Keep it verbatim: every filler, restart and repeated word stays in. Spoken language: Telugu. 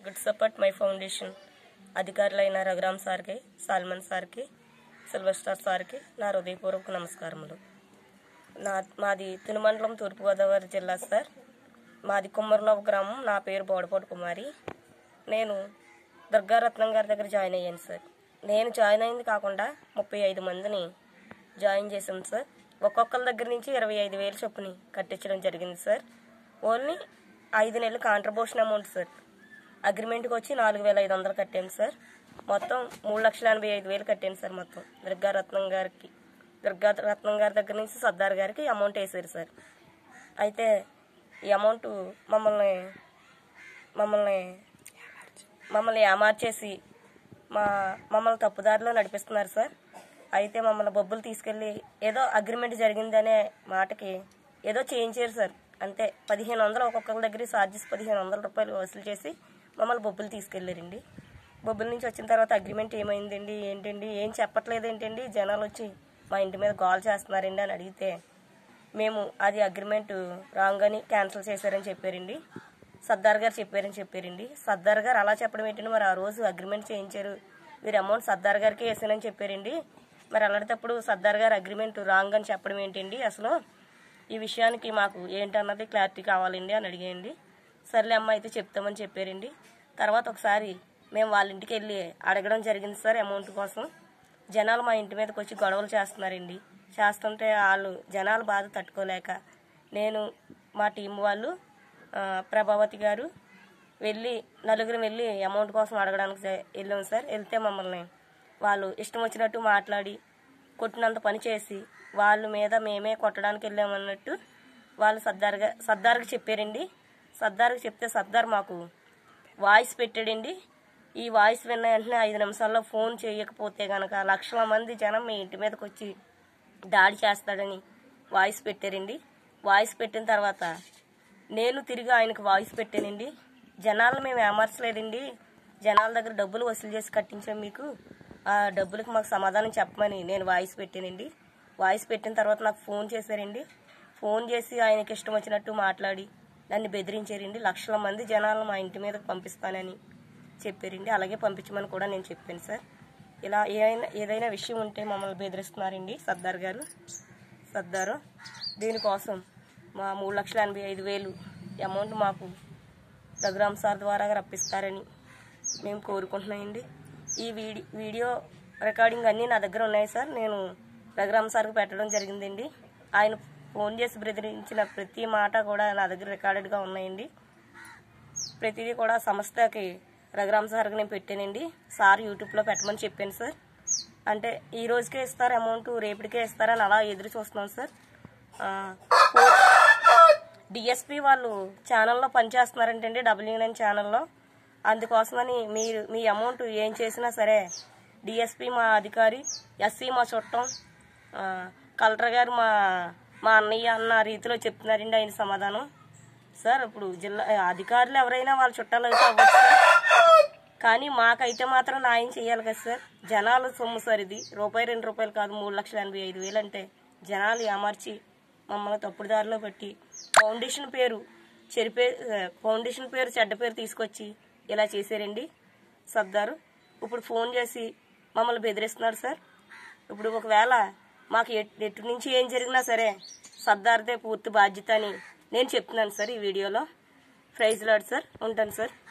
గుడ్ సపోర్ట్ మై ఫౌండేషన్ అధికారులైన రఘురామ్ సార్కి, సాల్మన్ సార్కి, సిల్వర్ స్టార్ సార్కి నా హృదయపూర్వక నమస్కారములు. నా మాది తినుమండలం తూర్పుగోదావరి జిల్లా సార్. మాది కుమ్మరనోవ గ్రామం. నా పేరు బోడపోటు కుమారి. నేను దుర్గారత్నం గారి దగ్గర జాయిన్ అయ్యాను సార్. నేను జాయిన్ అయింది కాకుండా ముప్పై ఐదు మందిని జాయిన్ చేశాను సార్. ఒక్కొక్కరి దగ్గర నుంచి ఇరవై ఐదు వేలు చొప్పుని కట్టించడం జరిగింది సార్. ఓన్లీ ఐదు నెలలు కాంట్రిబ్యూషన్ అమౌంట్ సార్. అగ్రిమెంట్కి వచ్చి నాలుగు వేల ఐదు వందలు కట్టాను సార్. మొత్తం మూడు లక్షల ఎనభై ఐదు వేలు కట్టాను సార్. మొత్తం దుర్గారత్నం గారికి దుర్గారత్నం గారి దగ్గర నుంచి సర్దార్ గారికి అమౌంట్ వేసారు సార్. అయితే ఈ అమౌంట్ మమ్మల్ని మమ్మల్ని మమ్మల్ని ఏమార్చేసి మా మమ్మల్ని తప్పుదారిలో నడిపిస్తున్నారు సార్. అయితే మమ్మల్ని బొబ్బులు తీసుకెళ్ళి ఏదో అగ్రిమెంట్ జరిగిందనే మాటకి ఏదో చేయించారు సార్. అంతే పదిహేను వందలు ఒక్కొక్కరి దగ్గర ఛార్జెస్ పదిహేను వందల రూపాయలు వసూలు చేసి మమ్మల్ని బొబ్బులు తీసుకెళ్ళారండి. బొబ్బుల నుంచి వచ్చిన తర్వాత అగ్రిమెంట్ ఏమైందండి, ఏంటండి, ఏం చెప్పట్లేదు ఏంటండి, జనాలు వచ్చి మా ఇంటి మీద కాల్ చేస్తున్నారండి అని అడిగితే మేము అది అగ్రిమెంట్ రాంగ్ అని క్యాన్సిల్ చేశారని చెప్పారండి. సర్దార్ గారు చెప్పారని చెప్పారండి. సర్దార్ గారు అలా చెప్పడం ఏంటండి, మరి ఆ రోజు అగ్రిమెంట్ చేయించారు, మీరు అమౌంట్ సర్దార్ గారికి వేసానని చెప్పారండి. మరి అలాంటప్పుడు సర్దార్ గారు అగ్రిమెంట్ రాంగ్ అని చెప్పడం ఏంటండి, అసలు ఈ విషయానికి మాకు ఏంటన్నది క్లారిటీ కావాలండి అని అడిగేయండి. సర్లే అమ్మ అయితే చెప్తామని చెప్పారండి. తర్వాత ఒకసారి మేము వాళ్ళ ఇంటికి వెళ్ళి అడగడం జరిగింది సార్ అమౌంట్ కోసం. జనాలు మా ఇంటి మీదకి వచ్చి గొడవలు చేస్తున్నారండి. చేస్తుంటే వాళ్ళు జనాలు బాధ తట్టుకోలేక నేను మా టీం వాళ్ళు ప్రభావతి గారు వెళ్ళి నలుగురు వెళ్ళి అమౌంట్ కోసం అడగడానికి వెళ్ళాం సార్. వెళ్తే మమ్మల్ని వాళ్ళు ఇష్టం వచ్చినట్టు మాట్లాడి కొట్టినంత పని చేసి వాళ్ళ మీద మేమే కొట్టడానికి వెళ్ళామన్నట్టు వాళ్ళు సర్దార్గా సర్దార్కి చెప్పారండి. సర్దార్కి చెప్తే సర్దార్ మాకు వాయిస్ పెట్టాడండి. ఈ వాయిస్ విన్న వెంటనే ఐదు నిమిషాల్లో ఫోన్ చేయకపోతే కనుక లక్షల మంది జనం మీ ఇంటి మీదకి వచ్చి దాడి చేస్తాడని వాయిస్ పెట్టారండి. వాయిస్ పెట్టిన తర్వాత నేను తిరిగి ఆయనకు వాయిస్ పెట్టానండి. జనాలను మేము ఏమార్చలేదండి, జనాల దగ్గర డబ్బులు వసూలు చేసి కట్టించాం, మీకు ఆ డబ్బులకు మాకు సమాధానం చెప్పమని నేను వాయిస్ పెట్టానండి. వాయిస్ పెట్టిన తర్వాత నాకు ఫోన్ చేశారండి. ఫోన్ చేసి ఆయనకి ఇష్టం వచ్చినట్టు మాట్లాడి నన్ను బెదిరించారండి. లక్షల మంది జనాలను మా ఇంటి మీదకి పంపిస్తానని చెప్పారండి. అలాగే పంపించమని కూడా నేను చెప్పాను సార్. ఇలా ఏదైనా ఏదైనా విషయం ఉంటే మమ్మల్ని బెదిరిస్తున్నారండి సర్దార్ గారు సర్దారు దీనికోసం మా మూడు లక్షల ఎనభై ఐదు వేలు అమౌంట్ మాకు రఘురామ్ సార్ ద్వారా రప్పిస్తారని మేము కోరుకుంటున్నామండి. ఈ వీడి వీడియో రికార్డింగ్ అన్నీ నా దగ్గర ఉన్నాయి సార్. నేను రఘురామ్ సార్కి పెట్టడం జరిగిందండి. ఆయన ఫోన్ చేసి బెదిరించిన ప్రతి మాట కూడా నా దగ్గర రికార్డెడ్గా ఉన్నాయండి. ప్రతిదీ కూడా సంస్థకి రఘురామ్ సార్కి నేను పెట్టానండి. సార్ యూట్యూబ్లో పెట్టమని చెప్పాను సార్. అంటే ఈ రోజుకే ఇస్తారు అమౌంట్, రేపటికే ఇస్తారని అలా ఎదురు చూస్తున్నాం సార్. డిఎస్పీ వాళ్ళు ఛానల్లో పనిచేస్తున్నారంటండి, డబ్ల్యూ నైన్ ఛానల్లో. అందుకోసమని మీరు మీ అమౌంట్ ఏం చేసినా సరే డిఎస్పీ మా అధికారి, ఎస్సీ మా చుట్టం, కలెక్టర్ గారు మా మా అన్నయ్య అన్న రీతిలో చెప్తున్నారండి ఆయన సమాధానం. సార్ ఇప్పుడు జిల్లా అధికారులు ఎవరైనా వాళ్ళ చుట్టాలు అయితే అవ్వచ్చు సార్, కానీ మాకైతే మాత్రం న్యాయం చేయాలి కదా సార్. జనాలు సొమ్ము సార్, ఇది రూపాయి రెండు రూపాయలు కాదు, మూడు లక్షల ఎనభై ఐదు వేలు అంటే జనాలు ఏమార్చి మమ్మల్ని తప్పుడు దారిలో పెట్టి ఫౌండేషన్ పేరు చెరిపే ఫౌండేషన్ పేరు చెడ్డ పేరు తీసుకొచ్చి ఇలా చేశారండి సర్దారు. ఇప్పుడు ఫోన్ చేసి మమ్మల్ని బెదిరిస్తున్నారు సార్. ఇప్పుడు ఒకవేళ మాకు ఎటు నుంచి ఏం జరిగినా సరే సర్దార్దే పూర్తి బాధ్యత అని నేను చెప్తున్నాను సార్ ఈ వీడియోలో. Praise lord sir. ఉంటాను సార్.